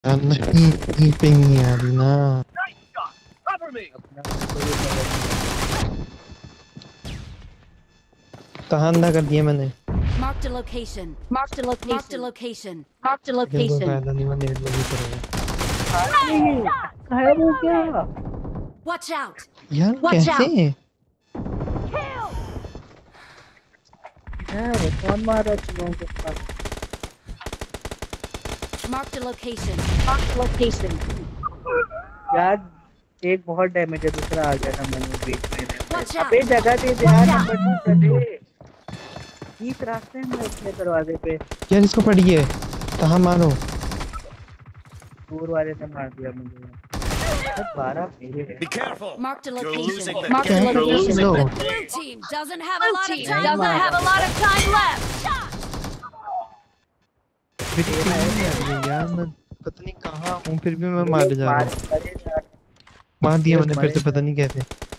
नहीं नहीं पे नहीं आ रही ना। कहाँ अंधा कर दिया मैंने। Marked a location. Marked a location. Marked a location. Marked a लेकिन कोई location. फायदा नहीं, मैं नेट लगी करूँगा। है वो क्या? Watch out. यार Watch कैसे? यार कौन मारा चुनों के पास? Marked a location. Marked a location. यार एक बहुत डैमेज है, दूसरा आ गया था मैंने बीच में। Watch out. अबे जगह दे यार, नंबर 2 कर दे। इस रास्ते में अपने दरवाजे पे। यार इसको पढ़िए, कहाँ मारो? दूर वाले ने मार दिया मुझे। 12 मेरे हैं। Be careful. Marked a You're location. losing the Marked a game. You're location. losing the Blue team doesn't have a lot of time. Doesn't have a lot of time left. यार मैं पता नहीं कहाँ हूँ, फिर भी मैं मारे जा रहा हूँ। मार दिया मैंने फिर से, पता नहीं कैसे।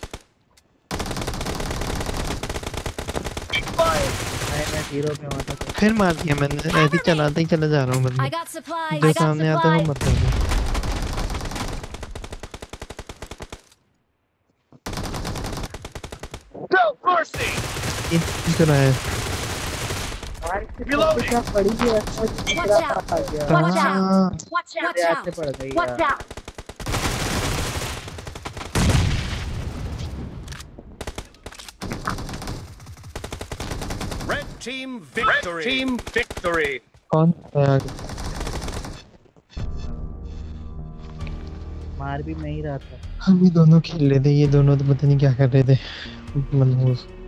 मैं 0 पे हुआ था। फिर मार दिया मैंने, ऐसे ही चलाते ही चला जा रहा हूँ I बंदे। got supplies. जो I got सामने आता है वो मत supplies. कर। No mercy. इस तरह है। Reloading. क्या पड़ी है? Watch out. Watch कहाँ? out. Watch out. यार से पड़ गई Watch यार। out. Red team victory. Red team victory. कौन? मार भी नहीं रहा था। हम ही दोनों खेल रहे थे, ये दोनों तो पता नहीं क्या कर रहे थे। मतलब